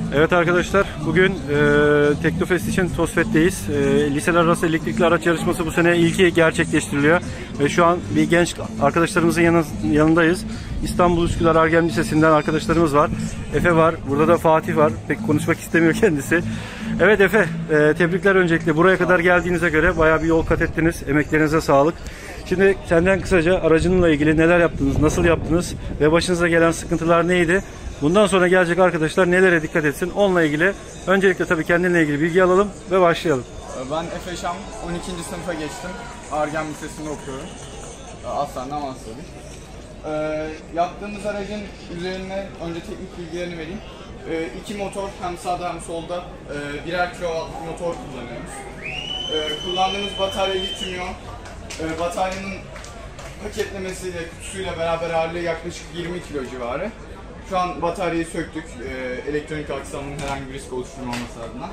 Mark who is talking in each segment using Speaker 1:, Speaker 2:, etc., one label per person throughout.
Speaker 1: Evet arkadaşlar, bugün Teknofest için TOSFET'teyiz. Liseler arası elektrikli araç yarışması bu sene ilki gerçekleştiriliyor. Ve şu an bir genç arkadaşlarımızın yanındayız. İstanbul Üsküdar Argen Lisesi'nden arkadaşlarımız var. Efe var, burada da Fatih var. Pek konuşmak istemiyor kendisi. Evet Efe, tebrikler öncelikle. Buraya kadar geldiğinize göre bayağı bir yol kat ettiniz. Emeklerinize sağlık. Şimdi senden kısaca aracınla ilgili neler yaptınız, nasıl yaptınız ve başınıza gelen sıkıntılar neydi? Bundan sonra gelecek arkadaşlar nelere dikkat etsin? Onunla ilgili öncelikle tabii kendinle ilgili bilgi alalım ve başlayalım.
Speaker 2: Ben Efe Şam, 12. sınıfa geçtim. Argen Lisesi'nde okuyorum. Aslan'dan Maslak'ta. Yaptığımız aracın üzerine önce teknik bilgilerini vereyim. İki motor hem sağda hem solda birer kilowatt motor kullanıyoruz. Kullandığımız batarya lityum iyon. Bataryanın paketlemesiyle, kutusuyla beraber ağırlığı yaklaşık 20 kilo civarı. Şu an bataryayı söktük, elektronik aksamının herhangi bir risk oluşturmaması adına.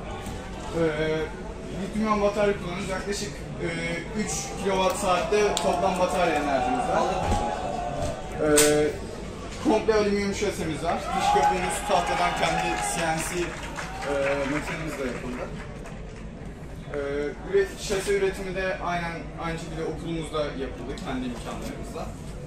Speaker 2: Lityum iyon batarya kullanıyoruz. Yaklaşık 3 kWh toplam batarya enerjimiz var. Komple alüminyum şasemiz var. Dış kapımız tahtadan kendi CNC makinemizle yapıldı. Şase üretimi de aynı şekilde okulumuzda yapıldı, kendi imkanlarımızla.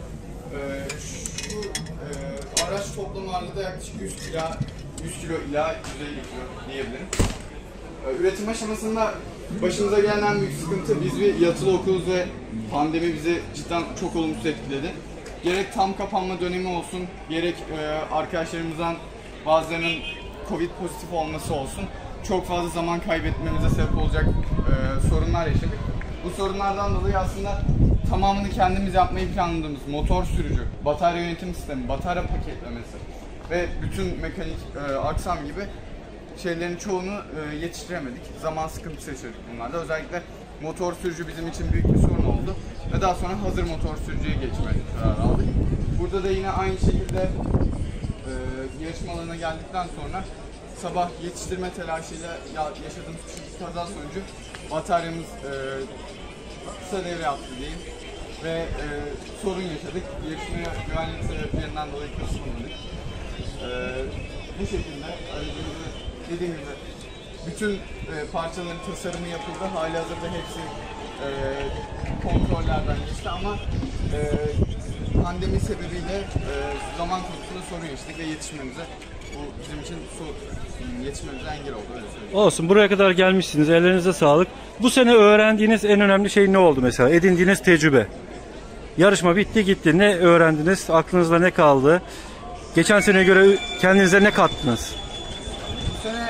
Speaker 2: Şu araç toplam ağırlığı da yaklaşık 100 kilo ila 150 kilo diyebilirim. Üretim aşamasında başımıza gelen en büyük sıkıntı, biz bir yatılı okuluz ve pandemi bizi cidden çok olumsuz etkiledi. Gerek tam kapanma dönemi olsun, gerek arkadaşlarımızdan bazılarının Covid pozitif olması olsun, çok fazla zaman kaybetmemize sebep olacak sorunlar yaşadık. Bu sorunlardan dolayı aslında tamamını kendimiz yapmayı planladığımız motor sürücü, batarya yönetim sistemi, batarya paketlemesi ve bütün mekanik aksam gibi şeylerin çoğunu yetiştiremedik. Zaman sıkıntısı yaşadık bunlarda. Özellikle motor sürücü bizim için büyük bir sorun oldu. Ve daha sonra hazır motor sürücüye geçmeye karar aldık. Burada da yine aynı şekilde yarışmalarına geldikten sonra sabah yetiştirme telaşıyla yaşadığımız küçük bir kaza sonucu bataryamız kısa devre yaptı diyeyim ve sorun yaşadık. Yarışmaya güvenlik sebeplerinden dolayı katılamadık. Bu şekilde aracımızı dediğim gibi bütün parçaların tasarımı yapıldı. Halihazırda hepsi kontrollerden geçti ama pandemi sebebiyle zaman konusunda sorun yaşadık ve yetişmemize bu bizim için yetişmemize engel oldu, öyle söyleyeyim.
Speaker 1: Olsun, buraya kadar gelmişsiniz, ellerinize sağlık. Bu sene öğrendiğiniz en önemli şey ne oldu mesela? Edindiğiniz tecrübe. Yarışma bitti gitti. Ne öğrendiniz? Aklınızda ne kaldı? Geçen seneye göre kendinize ne kattınız?
Speaker 2: Bu sene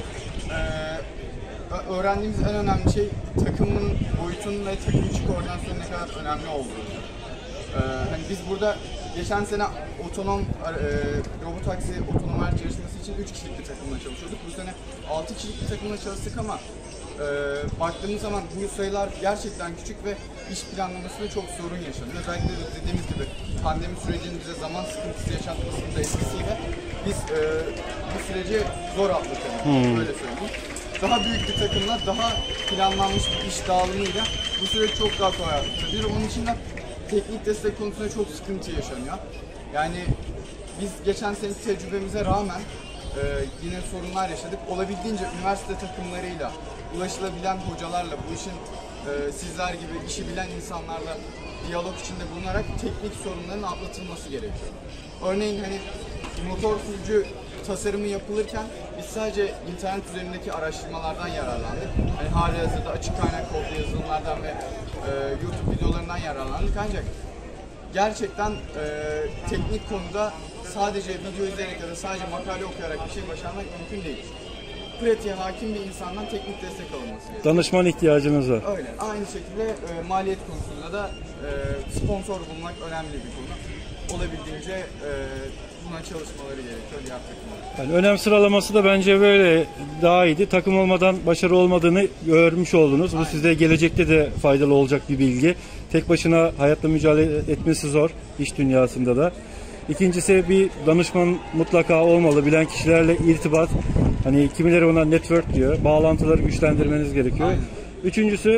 Speaker 2: öğrendiğimiz en önemli şey takımın boyutunun ve takım içi koordinasyonun ne kadar önemli olduğu. Hani biz burada geçen sene otonom robotaksi otonom araç yarışması için 3 kişilik bir takımla çalışıyorduk. Bu sene 6 kişilik bir takımla çalıştık ama baktığımız zaman bu sayılar gerçekten küçük ve iş planlamasında çok sorun yaşanıyor. Özellikle dediğimiz gibi pandemi sürecinin bize zaman sıkıntısı yaşatmasının da etkisiyle biz bu süreci zor atlatalım, böyle söyleyeyim. Daha büyük bir takımla, daha planlanmış bir iş dağılımıyla bu süreci çok daha kolay atlatabilir. Onun için de teknik destek konusunda çok sıkıntı yaşanıyor. Yani biz geçen seneki tecrübemize rağmen yine sorunlar yaşadık. Olabildiğince üniversite takımlarıyla, ulaşılabilen hocalarla, bu işin sizler gibi işi bilen insanlarla diyalog içinde bulunarak teknik sorunların atlatılması gerekiyor. Örneğin hani motor sürücü tasarımı yapılırken biz sadece internet üzerindeki araştırmalardan yararlandık. Hani halihazırda açık kaynak kodlu yazılımlardan ve YouTube videolarından yararlandık, ancak gerçekten teknik konuda sadece video izleyerek ya da sadece makale okuyarak bir şey başarmak mümkün değil. Pratiğe hakim bir insandan teknik destek alınması gerekiyor.
Speaker 1: Danışman ihtiyacınız var.
Speaker 2: Öyle. Aynı şekilde maliyet konusunda da sponsor bulmak önemli bir konu. Olabildiğince buna çalışmaları gerekiyor diğer takımlar.
Speaker 1: Yani önem sıralaması da bence böyle daha iyiydi. Takım olmadan başarı olmadığını görmüş oldunuz. Bu size gelecekte de faydalı olacak bir bilgi. Tek başına hayatla mücadele etmesi zor iş dünyasında da. İkincisi, bir danışman mutlaka olmalı. Bilen kişilerle irtibat. Hani kimileri ona network diyor. Bağlantıları güçlendirmeniz gerekiyor.
Speaker 2: Aynen.
Speaker 1: Üçüncüsü,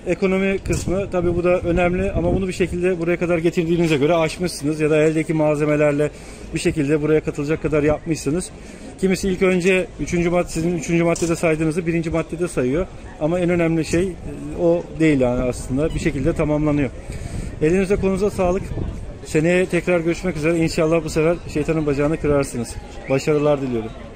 Speaker 1: ekonomi kısmı. Tabii bu da önemli ama bunu bir şekilde buraya kadar getirdiğinize göre aşmışsınız ya da eldeki malzemelerle bir şekilde buraya katılacak kadar yapmışsınız. Kimisi ilk önce sizin 3. maddede saydığınızı 1. maddede sayıyor. Ama en önemli şey o değil yani aslında. Bir şekilde tamamlanıyor. Elinize kolunuza sağlık. Seneye tekrar görüşmek üzere. İnşallah bu sefer şeytanın bacağını kırarsınız. Başarılar diliyorum.